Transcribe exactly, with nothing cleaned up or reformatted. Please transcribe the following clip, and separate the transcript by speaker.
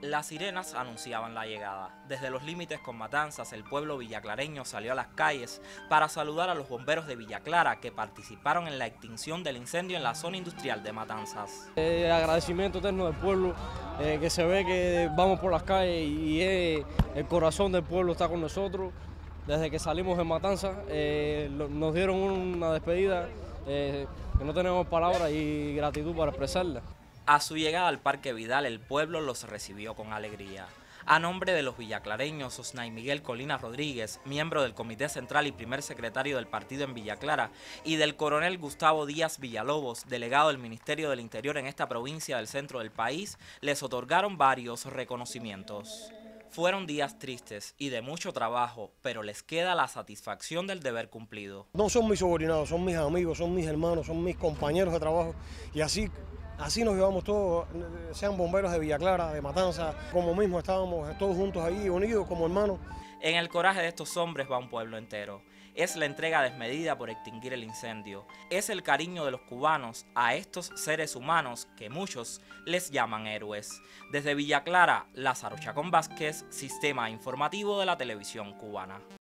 Speaker 1: Las sirenas anunciaban la llegada. Desde los límites con Matanzas, el pueblo villaclareño salió a las calles para saludar a los bomberos de Villa Clara que participaron en la extinción del incendio en la zona industrial de Matanzas.
Speaker 2: Eh, agradecimiento eterno del pueblo, eh, que se ve que vamos por las calles y eh, el corazón del pueblo está con nosotros. Desde que salimos de Matanzas eh, lo, nos dieron una despedida eh, que no tenemos palabras y gratitud para expresarla.
Speaker 1: A su llegada al Parque Vidal, el pueblo los recibió con alegría. A nombre de los villaclareños, Osnay Miguel Colina Rodríguez, miembro del Comité Central y primer secretario del partido en Villa Clara, y del coronel Gustavo Díaz Villalobos, delegado del Ministerio del Interior en esta provincia del centro del país, les otorgaron varios reconocimientos. Fueron días tristes y de mucho trabajo, pero les queda la satisfacción del deber cumplido.
Speaker 3: No son mis subordinados, son mis amigos, son mis hermanos, son mis compañeros de trabajo y así, así nos llevamos todos, sean bomberos de Villa Clara, de Matanzas, como mismo estábamos todos juntos ahí, unidos como hermanos.
Speaker 1: En el coraje de estos hombres va un pueblo entero. Es la entrega desmedida por extinguir el incendio. Es el cariño de los cubanos a estos seres humanos que muchos les llaman héroes. Desde Villa Clara, Lázaro Chacón Vázquez, Sistema Informativo de la Televisión Cubana.